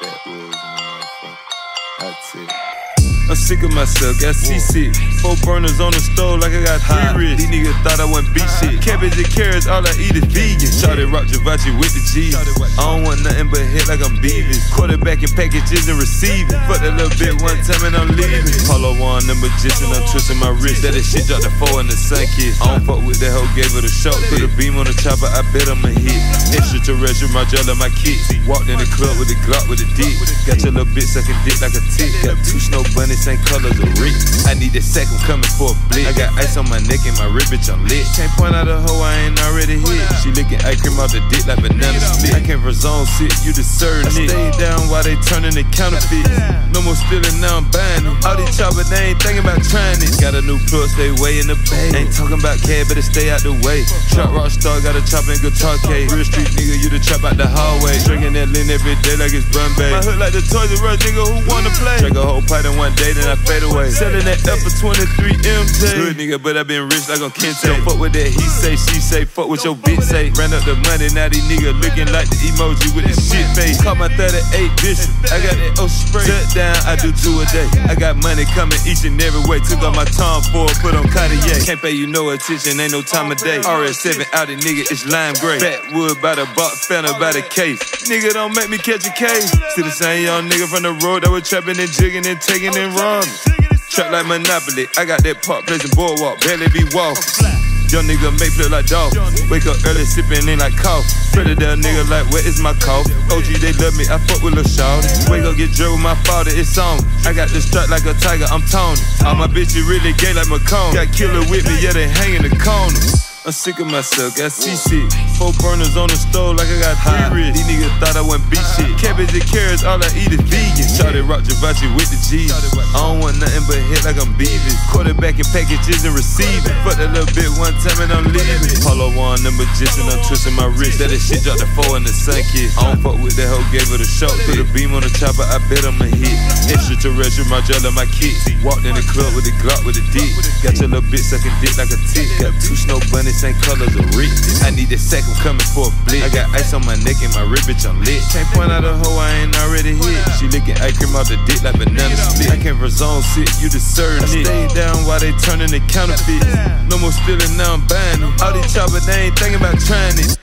backwoods and all that fuck. That's it. I'm sick of myself, got seasick. 4 burners on the stove like I got 3 wrists. These niggas thought I wasn't beat shit. Cabbage and carrots, all I eat is vegan. Shawty rock Javachi with the G's. I don't want nothing but hit like I'm Beavis. Quarterback in packages and receiving. Fuck that little bit one time and I'm leaving. Polo on the magician, I'm twisting my wrist. That shit dropped the 4 in the sun kiss. I don't fuck with that hoe, gave her the short. Put a beam on the chopper, I bet I'ma hit. Extraterrestrial, my gel and my kicks. Walked in the club with a Glock with a dick. Got your little bitch sucking dick like a tick. Got 2 snow bunnies, same colors of Rick. I need that sack, I'm coming for a blick. I got ice on my neck and my rib, bitch, I'm lit. Can't point out a hoe I ain't already hit. She licking ice cream off the dick like banana split. I came for zone 6, you deserve it. Stay down while they turning the counterfeits. No more stealing, now I'm buying it. All these choppers, they ain't thinking about trying it. Got a new plug, stay way in the bay. Ain't talking about cash, better stay out the way. Trap rock star, got a chop and guitar case. Real street nigga, you the trap out the hallway. Drinking that lean every day like it's Bombay. My hood like the Toys R Us, nigga, who wanna play? Drink a whole pint in one day, then I fade away. Selling that F for 23 MJ. Good nigga, but I been rich like I'm Kente. Don't fuck with that he say, she say, fuck what your bitch say. Ran up the money, now these niggas looking like the emoji with the shit face. Caught my 38 bishop, I got that ocean spray. Shut down, I do 2 a day. I got money coming each and every way. Took off my Tom Ford, put on Cartier. Can't pay you no attention, ain't no time of day. RS7 out the nigga, it's lime gray. Backwood by the box, Fanta by the case. Nigga, don't make me catch a case. Still the same young nigga from the road that was trapping and jigging and taking and robbing. Trap like Monopoly, I got that park place and boardwalk, barely be walking. Young nigga make feel like dog. Wake up early, sipping in like coffee. Predator nigga like, where is my cough? OG, they love me, I fuck with Lil Shawty. Wake up, get drilled with my father, it's on. I got this strut like a tiger, I'm Tony. All my bitches really gay like Macone. Got killer with me, yeah, they hang in the corner. I'm sick of myself, got seasick. 4 burners on the stove like I got 3 wrists. These niggas thought I wasn't beat shit. Cabbage and carrots, all I eat is vegan. Shawty rock Javachi with the G's. I don't want nothing but hit like I'm Beavis. Quarterback in packages and receiving. Fuck that little bit one time and I'm leaving. Polo on the magician, I'm twisting my wrist. That shit dropped the 4 in the sun kiss. I don't fuck with that hoe, gave her the short. Put a beam on the chopper, I bet I'ma hit. Extraterrestrial, my gel and my kicks. Walked in the club with a Glock with a dick. Got your little bitch sucking dick like a tick. Got 2 snow bunnies, same colors of Rick. I need that sack, I'm coming for a blick. I got ice on my neck and my rib, bitch, I'm lit. Can't point out a hoe I ain't already hit. She licking ice cream off the dick like banana split. I came for zone 6, you deserve it. Stay down while they turning the counterfeits. No more stealing, now I'm buying it. All these choppers, they ain't thinking about trying it.